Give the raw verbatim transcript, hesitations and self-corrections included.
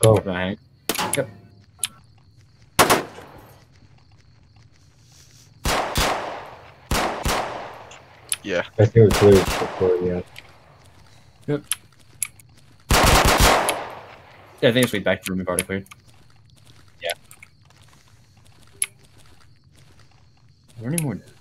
go. Right. Yep. Yeah. I think it was clear before, yeah. Yep. Yeah, I think it's way back to room we've already cleared. Yeah. Are there any more